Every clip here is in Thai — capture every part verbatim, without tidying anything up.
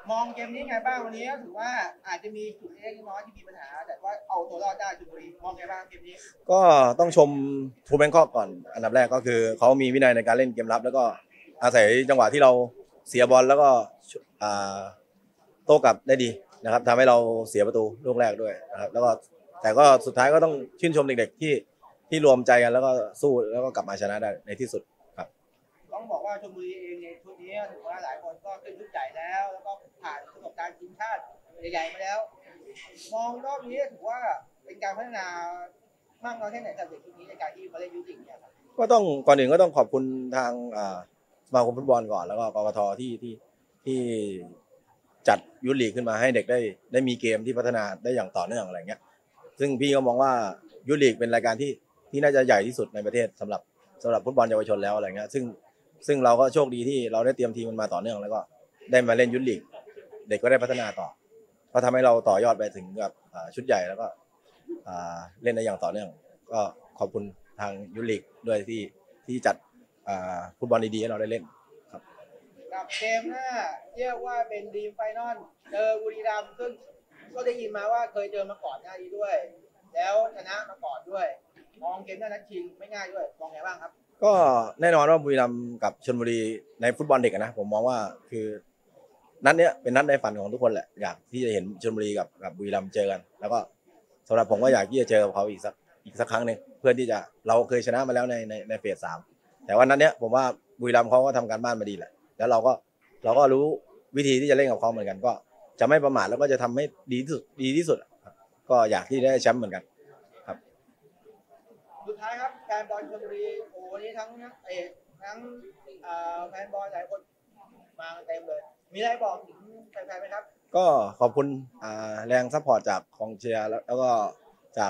มองเกมนี้ไงบ้างวันนี้ถือว่าอาจจะมีจุดเล็กน้อยที่มีปัญหาแต่ว่าเอาตัวรอดได้ชลบุรีมองไงบ้างเกมนี้ก็ต้องชมทูแบงคอกก่อนอันดับแรกก็คือเขามีวินัยในการเล่นเกมรับแล้วก็อาศัยจังหวะที่เราเสียบอลแล้วก็โต้กลับได้ดีนะครับทำให้เราเสียประตูลูกแรกด้วยนะครับแล้วก็แต่ก็สุดท้ายก็ต้องชื่นชมเด็กๆที่ที่รวมใจกันแล้วก็สู้แล้วก็กลับมาชนะได้ในที่สุดครับต้องบอกว่าชลบุรีเองในชุดนี้ถือว่าหลายคนก็ขึ้นชุดใหญ่แล้วแล้วก็ผ่านประสบการณ์ทีมชาติใหญ่ๆมาแล้วมองรอบนี้ถือว่าเป็นการพัฒนามากน้อยแค่ไหนสำหรับเด็กชุดนี้ในการที่มาเล่นยูสิงเนี่ยครับก็ต้องก่อนอื่นก็ต้องขอบคุณทางสมาคมฟุตบอลก่อนแล้วก็กกทที่ที่ที่จัดยุทธลีกขึ้นมาให้เด็กได้ได้มีเกมที่พัฒนาได้อย่างต่อเนื่องอะไรเงี้ยซึ่งพี่ก็มองว่ายุทธลีกเป็นรายการที่ที่น่าจะใหญ่ที่สุดในประเทศสำหรับสำหรับฟุตบอลเยาวชนแล้วอะไรเงี้ยซึ่งซึ่งเราก็โชคดีที่เราได้เตรียมทีมมันมาต่อเนื่องแล้วก็ได้มาเล่นยุทธลีกเด็กก็ได้พัฒนาต่อก็ทำให้เราต่อยอดไปถึงกับชุดใหญ่แล้วก็เล่นได้อย่างต่อเนื่องก็ขอบคุณทางยุทธลีกด้วยที่ที่จัดฟุตบอลดีๆให้เราได้เล่นครับกับเกมหน้าเรียกว่าเป็นดีมไฟนอลเจอบุรีรัมย์ซึ่งก็ได้ยินมาว่าเคยเจอมาก่อนหน้านี้ด้วยแล้วชนะมาก่อนด้วยมองเกมหน้านัดชิงไม่ง่ายด้วยมองไงบ้างครับก็แน่นอนว่าบุรีรัมย์กับชลบุรีในฟุตบอลเด็กนะผมมองว่าคือนัดเนี้ยเป็นนัดในฝันของทุกคนแหละอยากที่จะเห็นชลบุรีกับกับบุรีรัมย์เจอกันแล้วก็สำหรับผมก็อยากที่จะเจอเขาอีกสักอีกสักครั้งหนึ่งเพื่อที่จะเราเคยชนะมาแล้วในในในเฟสสามแต่ว่านัดเนี้ยผมว่าบุรีรัมย์เขาก็ทำการบ้านมาดีแหละแล้วเราก็เราก็รู้วิธีที่จะเล่นกับเขาเหมือนกันก็จะไม่ประมาทแล้วก็จะทำให้ดีที่สุดดีที่สุดก็อยากที่ได้แชมป์เหมือนกันครับสุดท้ายครับแฟนบอลชลบุรีโอ้วันนี้ทั้งนักเตะทั้งแฟนบอลหลายคนมาเต็มเลยมีอะไรบอกถึงแฟนๆไหมครับก็ขอบคุณแรงซัพพอร์ตจากกองเชียร์แล้วก็จาก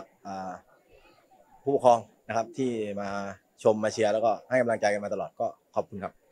ผู้ปกครองนะครับที่มาชมมาเชียร์แล้วก็ให้กำลังใจกันมาตลอดก็ขอบคุณครับ